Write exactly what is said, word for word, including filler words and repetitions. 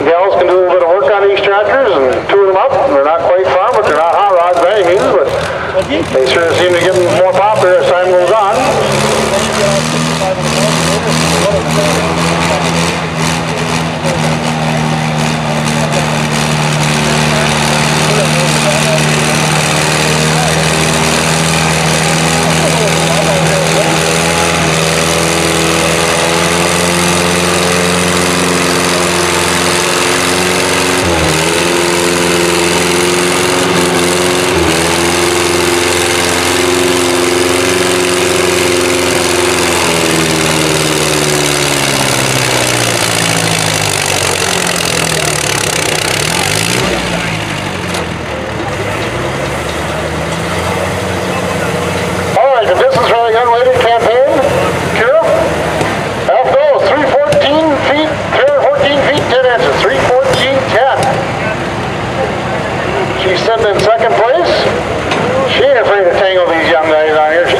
gals can do a little bit of work on these tractors and tool them up. They're not quite farm, but they're not hot rod by any means, but they sure seem to get more popular as time goes on. She's sitting in second place. She ain't afraid to tangle these young guys on here. She